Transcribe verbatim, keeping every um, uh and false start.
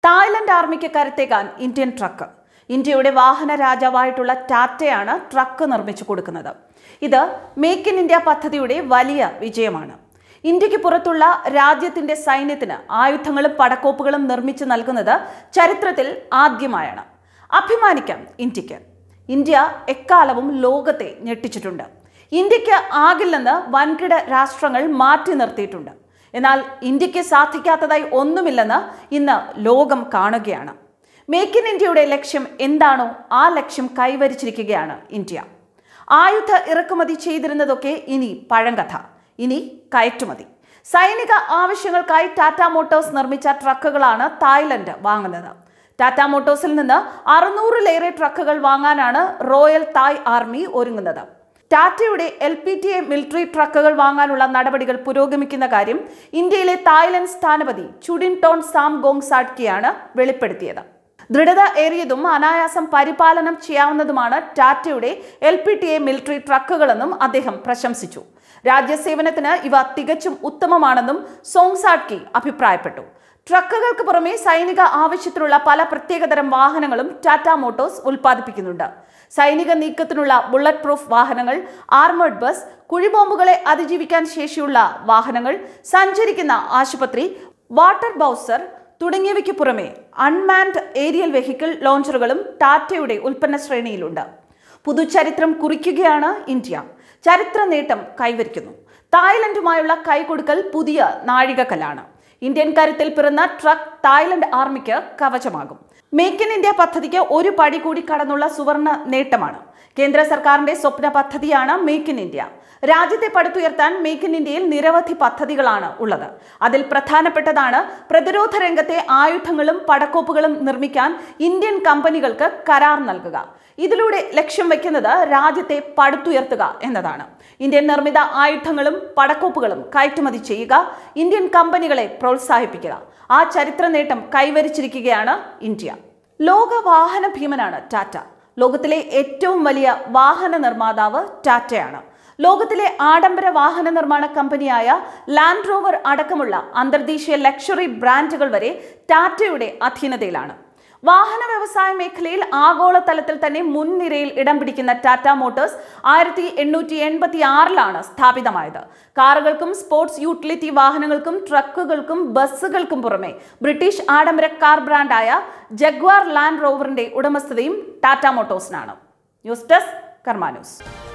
Thailand ആർമിക്ക് കരുത്തേകാൻ Indian truck. ഇന്ത്യയുടെ വാഹന രാജാവായിട്ടുള്ള ടാറ്റയാണ് ട്രക്ക് നിർമ്മിച്ചു കൊടുക്കുന്നത്. ഇത് മേക്ക് ഇൻ ഇന്ത്യ പദ്ധതിയുടെ വലിയ വിജയമാണ്. ഇന്ത്യക്ക് പുറത്തുള്ള രാജ്യത്തിന്റെ സൈന്യത്തിന് ആയുധങ്ങളും പടക്കോപ്പുകളും നിർമ്മിച്ചു നൽകുന്നത് ചരിത്രത്തിൽ ആദ്യമായാണ്. അഭിമാനിക്കാം ഇന്ത്യക്ക്. ഇന്ത്യ എക്കാലവും ലോകത്തെ ഞെട്ടിച്ചിട്ടുണ്ട്. ഇന്ത്യക്ക് ആകില്ലെന്ന് വൻകിട രാഷ്ട്രങ്ങൾ മാറ്റി നിർത്തിയിട്ടുണ്ട്. എന്നാൽ ഇന്ത്യക്ക് സാധിക്കാത്തതായി ഒന്നുമില്ലെന്ന് ഇന്ന് ലോകം കാണുകയാണ്. മേക്ക് ഇൻ ഇന്ത്യയുടെ ലക്ഷ്യം എന്താണോ ആ ലക്ഷ്യം കൈവരിച്ചിരിക്കുകയാണ് ഇന്ത്യ. ആയുധ ഇറക്കുമതി ചെയ്തിരുന്നതൊക്കെ ഇനി പഴങ്കഥ. ഇനി കയറ്റുമതി. സൈനിക ആവശ്യങ്ങൾക്കായി ടാറ്റ മോട്ടോഴ്സ് നിർമ്മിച്ച ട്രക്കുകളാണ് തായ്ലൻഡ് വാങ്ങുന്നത്. ടാറ്റ മോട്ടോഴ്സിൽ നിന്ന് അറുന്നൂറിലേറെ ട്രക്കുകൾ വാങ്ങാനാണ് റോയൽ തായ് ആർമി ഒരുങ്ങുന്നത്. ടാറ്റയുടെ L P T A military ട്രക്കുകൾ വാങ്ങാനുള്ള നടപടികൾ പുരോഗമിക്കുന്ന കാര്യം ഇന്ത്യയിലെ തായ്ലൻഡ് സ്ഥാനപതി ചുഡിൻടോൺ സാംഗോങ് സാഡ്കിയാണ് വെളിപ്പെടുത്തിയത്. ദൃഢത ഏറിയതും അനായാസം പരിപാലനം ചെയ്യാവുന്നതുമാണ് ടാറ്റയുടെ L P T A military ട്രക്കുകളെന്നും അദ്ദേഹം പ്രശംസിച്ചു. രാജ്യസേവനത്തിന് ഇവ തികച്ചും ഉത്തമമാണെന്നും സോങ് സാഡ്കി അഭിപ്രായപ്പെട്ടു. ട്രക്കുകൾക്ക് പുറമെ സൈനിക ആവശ്യത്തിനുള്ള പല പ്രത്യേകതരം വാഹനങ്ങളും ടാറ്റ മോട്ടോഴ്സ് ഉൽപ്പാദിപ്പിക്കുന്നുണ്ട്. സൈനിക നീക്കത്തിനുള്ള ബുള്ളറ്റ് പ്രൂഫ് വാഹനങ്ങൾ, ആർമേഡ് ബസ്, കുഴിബോംബുകളെ അതിജീവിക്കാൻ ശേഷിയുള്ള വാഹനങ്ങൾ, സഞ്ചരിക്കുന്ന ആശുപത്രി, വാട്ടർ ബൗസർ തുടങ്ങിയവയ്ക്ക് പുറമെ അൺമാൻഡ് ഏരിയൽ വെഹിക്കിൾ ലോഞ്ചറുകളും ടാറ്റയുടെ ഉൽപ്പന്ന ശ്രേണിയിലുണ്ട്. പുതുചരിത്രം കുറിക്കുകയാണ് ഇന്ത്യ. ചരിത്ര നേട്ടം കൈവരിക്കുന്നു. തായ്ലൻഡുമായുള്ള കൈകൊടുക്കൽ പുതിയ നാഴികക്കല്ലാണ്. ഇന്ത്യൻ കരുത്തിൽ പിറന്ന ട്രക്ക് തായ്ലൻഡ് ആർമിക്ക് കവചമാകും. മേക്ക് ഇൻ ഇന്ത്യ പദ്ധതിക്ക് ഒരു പടി കൂടി കടന്നുള്ള സുവർണ നേട്ടമാണ്. കേന്ദ്ര സർക്കാരിന്റെ സ്വപ്ന പദ്ധതിയാണ് മേക്ക് ഇൻ ഇന്ത്യ. രാജ്യത്തെ പടുത്തുയർത്താൻ മേക്ക് ഇൻ ഇന്ത്യയിൽ നിരവധി പദ്ധതികളാണ് ഉള്ളത്. അതിൽ പ്രധാനപ്പെട്ടതാണ് പ്രതിരോധ രംഗത്തെ ആയുധങ്ങളും പടക്കോപ്പുകളും നിർമ്മിക്കാൻ ഇന്ത്യൻ കമ്പനികൾക്ക് കരാർ നൽകുക. ഇതിലൂടെ ലക്ഷ്യം വയ്ക്കുന്നത് രാജ്യത്തെ പടുത്തുയർത്തുക എന്നതാണ്. ഇന്ത്യൻ നിർമ്മിത ആയുധങ്ങളും പടക്കോപ്പുകളും കയറ്റുമതി ചെയ്യുക, ഇന്ത്യൻ കമ്പനികളെ പ്രോത്സാഹിപ്പിക്കുക. ആ ചരിത്ര നേട്ടം കൈവരിച്ചിരിക്കുകയാണ് ഇന്ത്യ. ലോക വാഹന ഭീമനാണ് ടാറ്റ. ലോകത്തിലെ ഏറ്റവും വലിയ വാഹന നിർമ്മാതാവ് ടാറ്റയാണ്. ലോകത്തിലെ ആഡംബര വാഹന നിർമ്മാണ കമ്പനിയായ ലാൻഡ് റോവർ അടക്കമുള്ള അന്തർദേശീയ ലക്ഷറി ബ്രാൻഡുകൾ വരെ ടാറ്റയുടെ അധീനതയിലാണ്. വാഹന വ്യവസായ മേഖലയിൽ ആഗോളതലത്തിൽ തന്നെ മുൻനിരയിൽ ഇടം പിടിക്കുന്ന ടാറ്റ മോട്ടോഴ്സ് ആയിരത്തി എണ്ണൂറ്റി എൺപത്തി ആറിലാണ് സ്ഥാപിതമായത്. കാറുകൾക്കും സ്പോർട്സ് യൂട്ടിലിറ്റി വാഹനങ്ങൾക്കും ട്രക്കുകൾക്കും ബസ്സുകൾക്കും പുറമെ ബ്രിട്ടീഷ് ആഡംബര കാർ ബ്രാൻഡായ ജഗ്വാർ ലാൻഡ് റോവറിന്റെ ഉടമസ്ഥതയും ടാറ്റ മോട്ടോഴ്സിനാണ്. News desk Karma news.